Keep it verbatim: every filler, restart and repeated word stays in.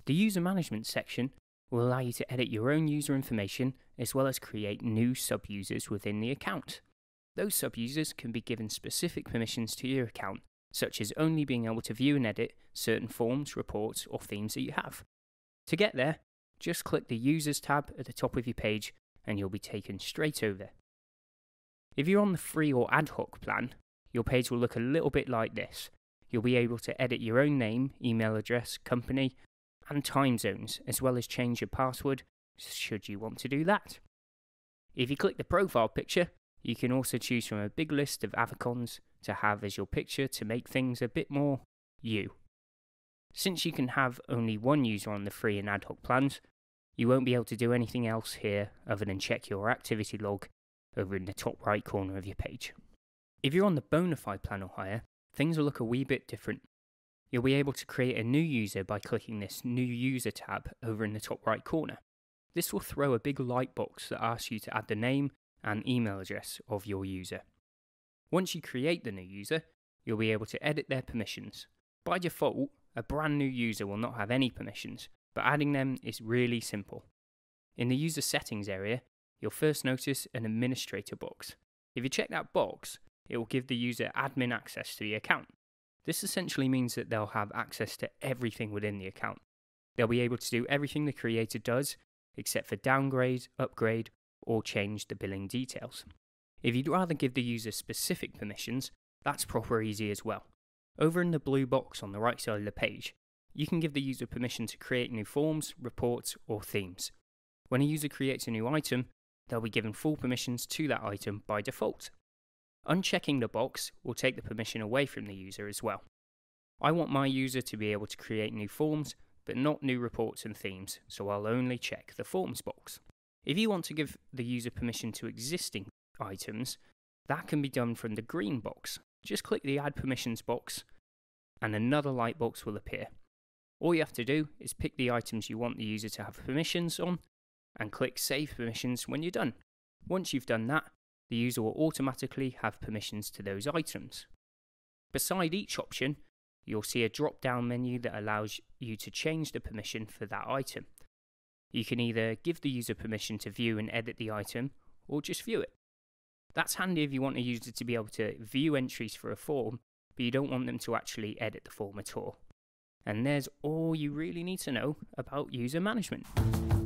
The user management section will allow you to edit your own user information as well as create new sub-users within the account. Those sub-users can be given specific permissions to your account, such as only being able to view and edit certain forms, reports, or themes that you have. To get there, just click the Users tab at the top of your page and you'll be taken straight over. If you're on the free or ad hoc plan, your page will look a little bit like this. You'll be able to edit your own name, email address, company, and time zones, as well as change your password, should you want to do that. If you click the profile picture, you can also choose from a big list of favicons to have as your picture to make things a bit more you. Since you can have only one user on the free and ad hoc plans, you won't be able to do anything else here other than check your activity log over in the top right corner of your page. If you're on the Bonafide plan or higher, things will look a wee bit different. You'll be able to create a new user by clicking this New User tab over in the top right corner. This will throw a big light box that asks you to add the name and email address of your user. Once you create the new user, you'll be able to edit their permissions. By default, a brand new user will not have any permissions, but adding them is really simple. In the user settings area, you'll first notice an administrator box. If you check that box, it will give the user admin access to the account. This essentially means that they'll have access to everything within the account. They'll be able to do everything the creator does, except for downgrade, upgrade, or change the billing details. If you'd rather give the user specific permissions, that's proper easy as well. Over in the blue box on the right side of the page, you can give the user permission to create new forms, reports, or themes. When a user creates a new item, they'll be given full permissions to that item by default. Unchecking the box will take the permission away from the user as well. I want my user to be able to create new forms, but not new reports and themes, so I'll only check the forms box. If you want to give the user permission to existing items, that can be done from the green box. Just click the Add Permissions box, and another light box will appear. All you have to do is pick the items you want the user to have permissions on, and click Save Permissions when you're done. Once you've done that, the user will automatically have permissions to those items. Beside each option, you'll see a drop-down menu that allows you to change the permission for that item. You can either give the user permission to view and edit the item, or just view it. That's handy if you want a user to be able to view entries for a form, but you don't want them to actually edit the form at all. And there's all you really need to know about user management.